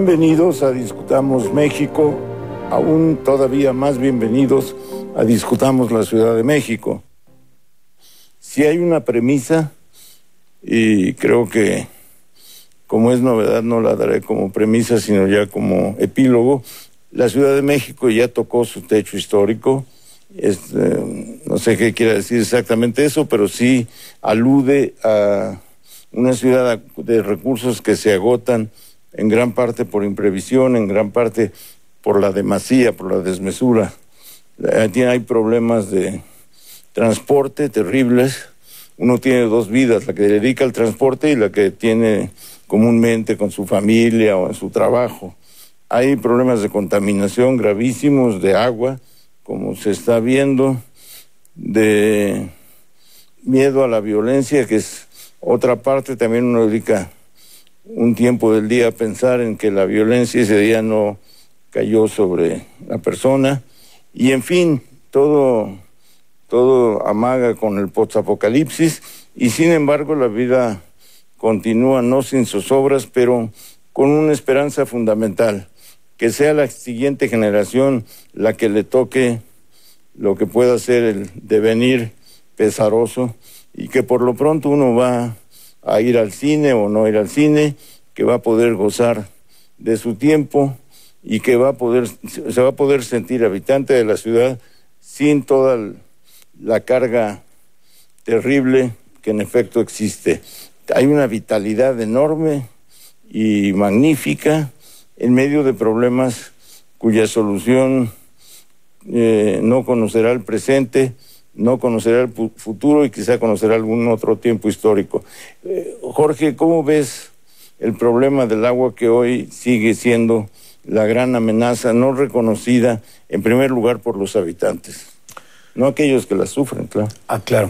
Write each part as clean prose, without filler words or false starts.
Bienvenidos a Discutamos México, aún todavía más bienvenidos a Discutamos la Ciudad de México. Si hay una premisa, y creo que como es novedad no la daré como premisa, sino ya como epílogo, la Ciudad de México ya tocó su techo histórico. No sé qué quiere decir exactamente eso, pero sí alude a una ciudad de recursos que se agotan en gran parte por imprevisión, en gran parte por la demasía, por la desmesura. Hay problemas de transporte terribles. Uno tiene dos vidas, la que dedica al transporte y la que tiene comúnmente con su familia o en su trabajo. Hay problemas de contaminación gravísimos, de agua, como se está viendo, de miedo a la violencia, que es otra parte. También uno dedica un tiempo del día a pensar en que la violencia ese día no cayó sobre la persona. Y en fin, todo amaga con el post-apocalipsis, y sin embargo la vida continúa, no sin zozobras, pero con una esperanza fundamental, que sea la siguiente generación la que le toque lo que pueda ser el devenir pesaroso, y que por lo pronto uno va a ir al cine o no ir al cine, que va a poder gozar de su tiempo y que se va a poder sentir habitante de la ciudad sin toda la carga terrible que en efecto existe. Hay una vitalidad enorme y magnífica en medio de problemas cuya solución no conocerá el presente, no conocerá el futuro y quizá conocerá algún otro tiempo histórico. Jorge, ¿cómo ves el problema del agua, que hoy sigue siendo la gran amenaza no reconocida en primer lugar por los habitantes? No aquellos que la sufren, claro. Claro.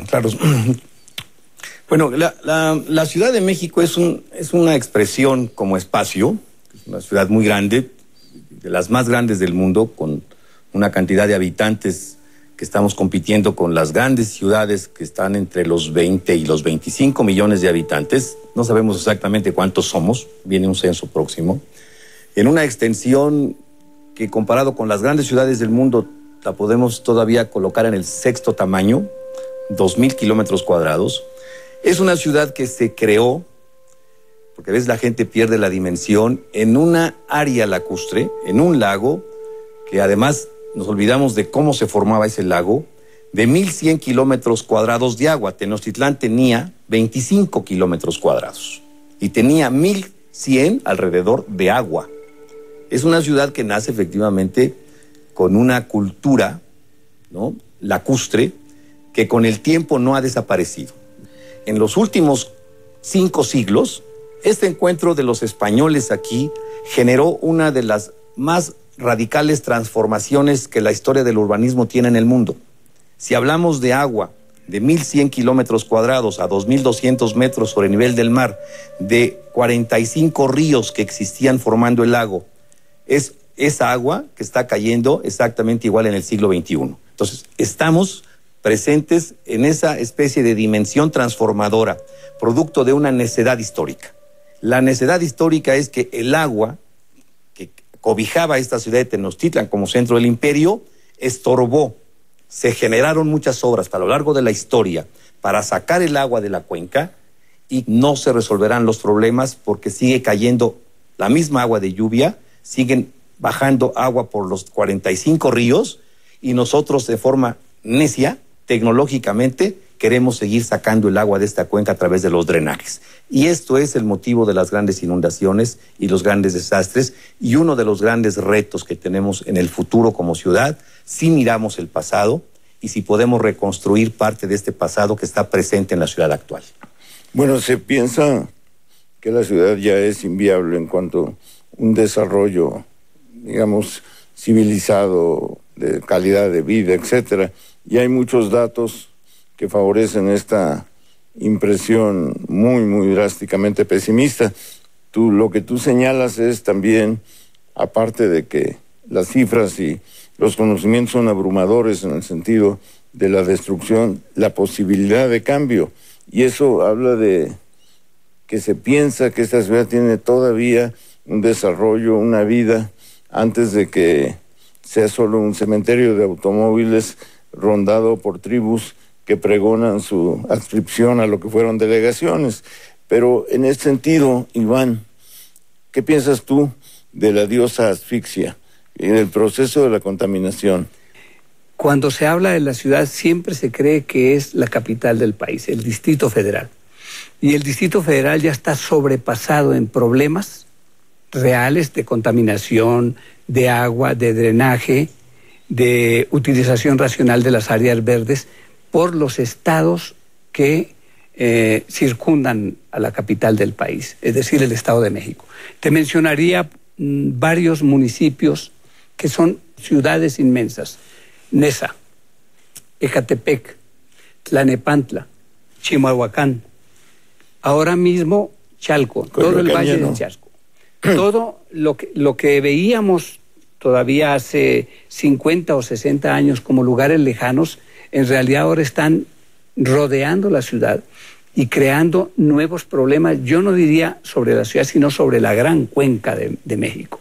Bueno, la Ciudad de México es una expresión como espacio, es una ciudad muy grande, de las más grandes del mundo, con una cantidad de habitantes que estamos compitiendo con las grandes ciudades que están entre los 20 y los 25 millones de habitantes. No sabemos exactamente cuántos somos, viene un censo próximo. En una extensión que, comparado con las grandes ciudades del mundo, la podemos todavía colocar en el sexto tamaño, 2,000 kilómetros cuadrados. Es una ciudad que se creó, porque a veces la gente pierde la dimensión, en una área lacustre, en un lago, que además nos olvidamos de cómo se formaba ese lago, de 1,100 kilómetros cuadrados de agua. Tenochtitlán tenía 25 kilómetros cuadrados y tenía 1,100 alrededor de agua. Es una ciudad que nace efectivamente con una cultura, ¿no?, lacustre, que con el tiempo no ha desaparecido. En los últimos 5 siglos, este encuentro de los españoles aquí generó una de las más radicales transformaciones que la historia del urbanismo tiene en el mundo. Si hablamos de agua, de 1,100 kilómetros cuadrados a 2,200 metros sobre el nivel del mar, de 45 ríos que existían formando el lago, es esa agua que está cayendo exactamente igual en el siglo XXI. Entonces, estamos presentes en esa especie de dimensión transformadora, producto de una necedad histórica. La necedad histórica es que el agua que cobijaba esta ciudad de Tenochtitlan como centro del imperio estorbó. Se generaron muchas obras a lo largo de la historia para sacar el agua de la cuenca, y no se resolverán los problemas porque sigue cayendo la misma agua de lluvia, siguen bajando agua por los 45 ríos, y nosotros, de forma necia, tecnológicamente, queremos seguir sacando el agua de esta cuenca a través de los drenajes. Y esto es el motivo de las grandes inundaciones y los grandes desastres, y uno de los grandes retos que tenemos en el futuro como ciudad, si miramos el pasado y si podemos reconstruir parte de este pasado que está presente en la ciudad actual. Bueno, se piensa que la ciudad ya es inviable en cuanto a un desarrollo, digamos, civilizado, de calidad de vida, etcétera. Y hay muchos datos que favorecen esta impresión muy, muy drásticamente pesimista. Lo que tú señalas es también, aparte de que las cifras y los conocimientos son abrumadores en el sentido de la destrucción, la posibilidad de cambio. Y eso habla de que se piensa que esta ciudad tiene todavía un desarrollo, una vida, antes de que sea solo un cementerio de automóviles rondado por tribus que pregonan su adscripción a lo que fueron delegaciones. Pero en este sentido, Iván, ¿qué piensas tú de la diosa asfixia y del proceso de la contaminación? Cuando se habla de la ciudad siempre se cree que es la capital del país, el Distrito Federal. Y el Distrito Federal ya está sobrepasado en problemas reales de contaminación, de agua, de drenaje, de utilización racional de las áreas verdes por los estados que circundan a la capital del país, es decir, el Estado de México. Te mencionaría varios municipios que son ciudades inmensas: Neza, Ecatepec, Tlanepantla, Chimalhuacán, ahora mismo Chalco, todo el Valle de Chalco. Todo lo que veíamos todavía hace 50 o 60 años como lugares lejanos, en realidad ahora están rodeando la ciudad y creando nuevos problemas, yo no diría sobre la ciudad, sino sobre la gran cuenca de México.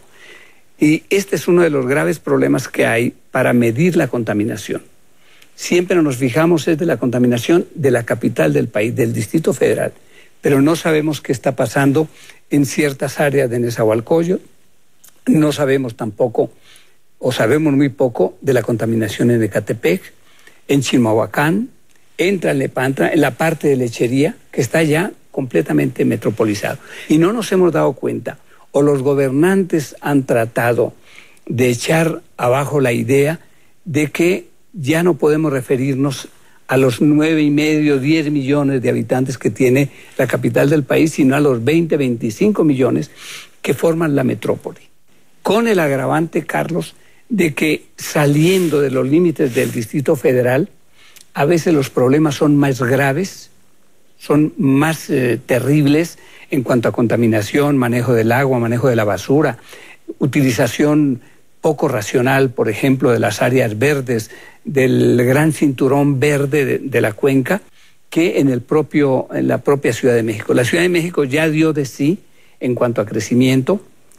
Y este es uno de los graves problemas que hay para medir la contaminación. Siempre nos fijamos es de la contaminación de la capital del país, del Distrito Federal, pero no sabemos qué está pasando en ciertas áreas de Nezahualcóyotl. No sabemos tampoco, o sabemos muy poco, de la contaminación en Ecatepec, en Chimalhuacán, en Tlalnepantla, en la parte de lechería, que está ya completamente metropolizado. Y no nos hemos dado cuenta, o los gobernantes han tratado de echar abajo la idea de que ya no podemos referirnos a los 9,5, 10 millones de habitantes que tiene la capital del país, sino a los 20, 25 millones que forman la metrópoli. Con el agravante, Carlos, de que saliendo de los límites del Distrito Federal, a veces los problemas son más graves, son más terribles en cuanto a contaminación, manejo del agua, manejo de la basura, utilización poco racional, por ejemplo, de las áreas verdes, del gran cinturón verde de la cuenca, que en la propia Ciudad de México. La Ciudad de México ya dio de sí en cuanto a crecimiento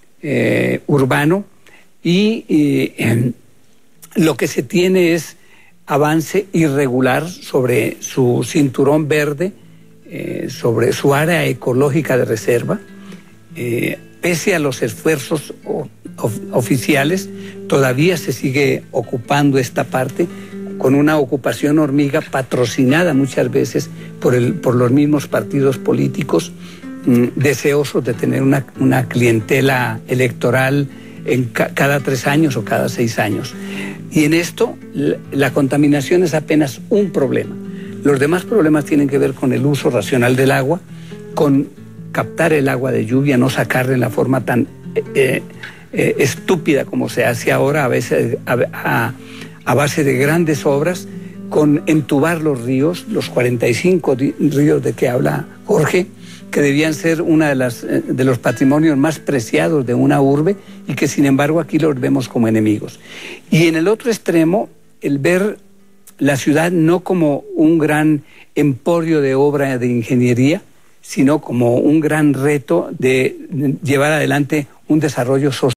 urbano y lo que se tiene es avance irregular sobre su cinturón verde, sobre su área ecológica de reserva. Pese a los esfuerzos oficiales, todavía se sigue ocupando esta parte con una ocupación hormiga patrocinada muchas veces por los mismos partidos políticos deseosos de tener una clientela electoral cada 3 años o cada 6 años. Y en esto la contaminación es apenas un problema. Los demás problemas tienen que ver con el uso racional del agua, con captar el agua de lluvia, no sacarla en la forma tan estúpida como se hace ahora, a veces a base de grandes obras, con entubar los ríos, los 45 ríos de que habla Jorge, que debían ser una de los patrimonios más preciados de una urbe y que sin embargo aquí los vemos como enemigos. Y en el otro extremo, el ver la ciudad no como un gran emporio de obra de ingeniería, sino como un gran reto de llevar adelante un desarrollo social.